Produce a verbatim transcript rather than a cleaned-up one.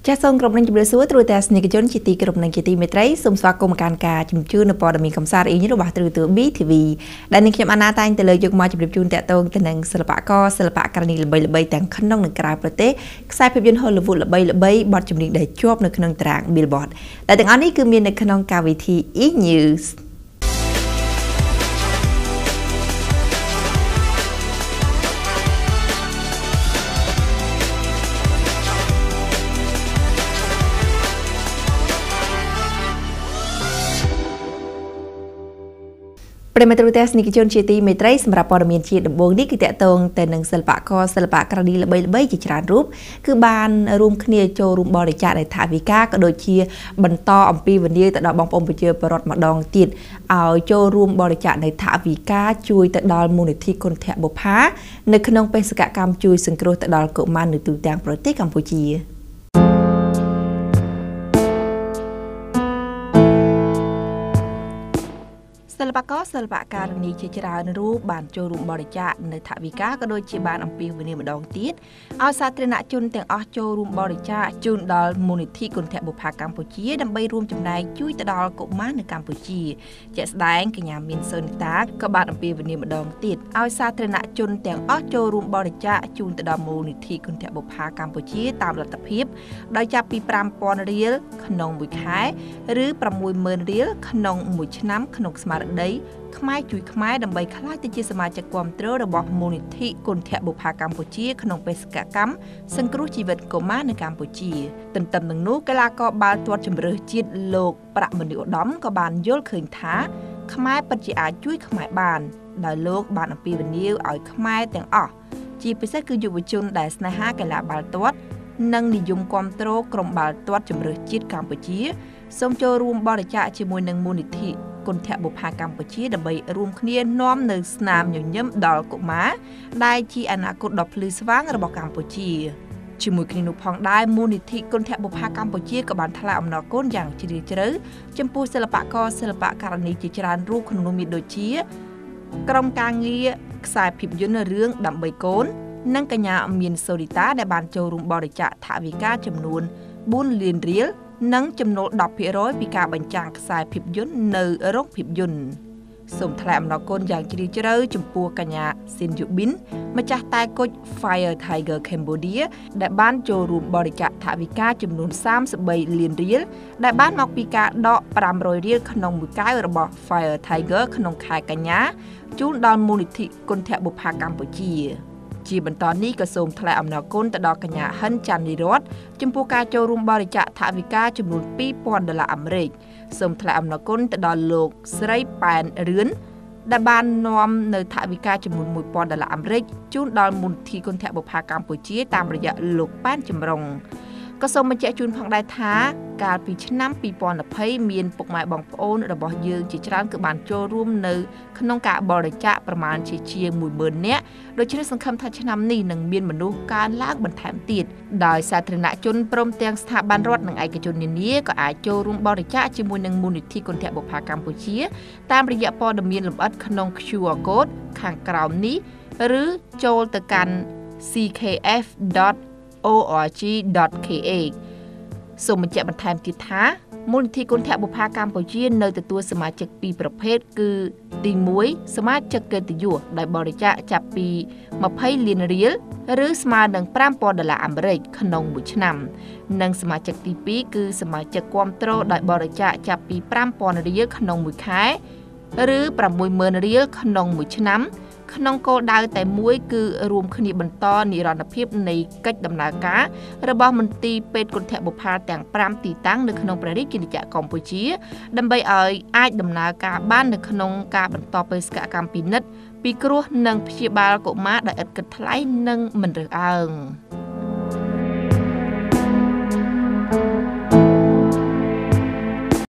ចាសសូមក្រុមនឹងជម្រាបសួរទ្រទស្សនិកជនជាទីគោរពនិងជាទីមេត្រីសូមស្វាគមន៍មកកាន់ការជំជូននៅព័ត៌មានកំសាន្តអ៊ីងរបស់ទ្រទស្សន៍ ប៊ី ធី វី ដែលនឹងខ្ញុំអាណាតែងទៅលើយកមកជម្រាបជូនតាក់ទងទៅនឹងសិល្បករសិល្បករនីល្បីៗទាំងក្នុងនិងក្រៅប្រទេសខ្សែភាពយន្ត Hollywood ល្បីៗបទចម្រៀងដែលជាប់នៅក្នុងតារាង Billboard ដែលទាំងអស់នេះគឺមាននៅក្នុងកម្មវិធី E-Newsប្រិមត្តរូបទេសនិកជនជាទីមេត្រីសម្រាប់ព័ត៌មានជាដំបូងនេះគឺតកតងទៅនឹងសិល្បករសិល្បករនីល្បីៗជាច្រើនរូបគឺបានរួមគ្នាចូលរួមបរិច្ចាគនៃថវិកាក៏ដូចជាបន្តអំពីវនីទៅដល់បងប្អូនប្រជាពលរដ្ឋម្ដងទៀតឲ្យចូលរួមបរិច្ចាគនៃថវិកាជួយទៅដល់មូលនិធិគុណធបុប្ផានៅក្នុងបេសកកម្មជួយសង្គ្រោះទៅដល់កុមារនៅទូទាំងប្រទេសកម្ពុជាសិល្បករសិល្បករនីជាច្រើនរូបបានចូលរួមបរិច្ចាគនៅថវិកាក៏ដូចជាបានអំពាវនាវម្ដងទៀតឲ្យសាធារណជនទាំងអស់ចូលរួមបរិច្ចាគជូនដល់មូលនិធិគុណធបុប្ផាកម្ពុជាដើម្បីរួមចំណែកជួយទៅដល់កុមារនៅកម្ពុជាជាក់ស្ដែងកញ្ញាមានសូនីតាក៏បានអំពាវនាវម្ដងទៀតឲ្យសាធារណជនទាំងអស់ចូលរួមបរិច្ចាគជូនទៅដល់មូលនិធិគុណធបុប្ផាកម្ពុជាតាមលទ្ធភាពដោយចាប់ពីប្រាំពាន់រៀលក្នុងមួយខែឬប្រាំមួយម៉ឺនរៀលក្នុងមួយឆ្នាំក្នុងស្មារតីខ្មែរជួយខ្មែរដើម្បីក្លាយទៅជាសមាជិកគាំទ្ររបស់មូលនិធិគុណធបុប្ផាកម្ពុជាក្នុងបេសកកម្មសង្គ្រោះជីវិតកុមារនៅកម្ពុជាទន្ទឹមនឹងនោះកីឡាករបាល់ទាត់ជម្រើសជាតិលោកប្រាក់មនីឧត្តមក៏បានយល់ឃើញថាខ្មែរពិតជាអាចជួយខ្មែរបានដោយលោកបានអំពាវនាវឲ្យខ្មែរទាំងអស់ជាពិសេសគឺយុវជនដែលស្នេហាកីឡាបាល់ទាត់និងនិយមគាំទ្រក្រុមបាល់ទាត់ជម្រើសជាតិកម្ពុជាសូមចូលរួមបរិច្ចាគជាមួយនឹងមូលនិធិគុណធបុប្ផាកម្ពុជាដើម្បីរួមគ្នានាំនៅស្នាមញញឹមដល់កុមារដែលជាអនាគតដ៏ភ្លឺស្វាងរបស់កម្ពុជាជាមួយគ្នានោះផងដែរមូលនិធិគុណធបុប្ផាកម្ពុជាក៏បានថ្លែងអំណរគុណយ៉ាងជ្រាលជ្រៅចំពោះសិល្បករសិល្បករនីជាច្រើនរូបក្នុងនោះមានដូចជាក្រុមការងារខ្សែភាពយន្តរឿងដើម្បីកូននិងកញ្ញាមានសូរីតាដែលបានចូលរួមបរិច្ចាគថវិកាចំនួនបួនលានរៀលនិងចំណូល ដប់ភាគរយ ពីការបញ្ចាំងខ្សែភាពយន្តនៅរោងភាពយន្តសូមថ្លែងអំណរគុណយ៉ាងជ្រាលជ្រៅចំពោះកញ្ញាស៊ីនយូប៊ីនម្ចាស់តែគុជ Fire Tiger Cambodia ដែលបានចូលរួមបរិច្ចាគថវិកាចំនួនសាមសិបបីលានរៀលដែលបានមកពីការដកប្រាំរយរៀលក្នុងមួយកែវរបស់ Fire Tiger ក្នុងខែកញ្ញាជូនដល់មូលនិធិគុណធបុប្ផាកម្ពុជាជាបន្តនេះក៏សូមថ្លែងអំណរគុណទៅដល់កញ្ញាហិនចាន់នីរតចំពោះការចូលរួមបរិច្ចាគថវិកាចំនួនពីរពាន់ដុល្លារអាមេរិកសូមថ្លែងអំណរគុណទៅដល់លោកស្រីប៉ែនរឿនដែលបាននាំនៅថវិកាចំនួនមួយពាន់ដុល្លារអាមេរិកជូនដល់មូលនិធិគុណធបុប្ផាកម្ពុជាតាមរយៈលោកប៉ែនចម្រុងក៏សូមបញ្ជាក់ជូនផងដែរថាកាលពីឆ្នាំពីរពាន់ยี่สิบមានពុកម៉ែបងប្អូនរបស់យើងជាច្រើនគឺបានចូលរួមនៅក្នុងការបរិច្ចាគប្រមាណជាជាងមួយម៉ឺននាក់ដូច្នេះសង្ឃឹមថាឆ្នាំនេះនឹងមានមនុស្សកើនឡើងបន្ថែមទៀតដោយសាធារណជនព្រមទាំងស្ថាប័នរដ្ឋនិងឯកជននានាក៏អាចចូលរួមបរិច្ចាគជាមួយនឹងមូលនិធិគុណធបុប្ផាកម្ពុជាតាមរយៈព័ត៌មានលម្អិតក្នុង Q R code ខាងក្រោមនេះឬចូលទៅកាន់ c k f dot org dot k a សូមបញ្ជាក់បន្ថែមទៀតថាមូលនិធិគុណធបុប្ផាកម្ពុជានៅទទួលសមាជិកពីរប្រភេទគឺទីមួយសមាជិកកិត្តិយសដែលបរិច្ចាគចាប់ពីยี่สิบលានរៀលឬស្មើនឹងប្រាំពាន់ដុល្លារអាមេរិកក្នុងមួយឆ្នាំនិងសមាជិកទីពីរគឺសមាជិកគាំទ្រដោយបរិច្ចាគចាប់ពីប្រាំពាន់រៀលក្នុងមួយខែឬប្រាំមួយម៉ឺនរៀលក្នុងមួយឆ្នាំក្នុងគោលដៅតែមួយគឺរួមគ្នាបន្តនិរន្តរភាពនៃកិច្ចដំណើរការរបស់មន្ទីរពេទ្យគុណធបុប្ផាទាំងប្រាំទីតាំងនៅក្នុងព្រះរាជាណាចក្រកម្ពុជាដើម្បីឲ្យអាចដំណើរការបាននៅក្នុងការបន្តបេសកកម្មពិនិត្យពិគ្រោះនិងព្យាបាលកុមារដោយឥតគិតថ្លៃនិងមិនរើសអើង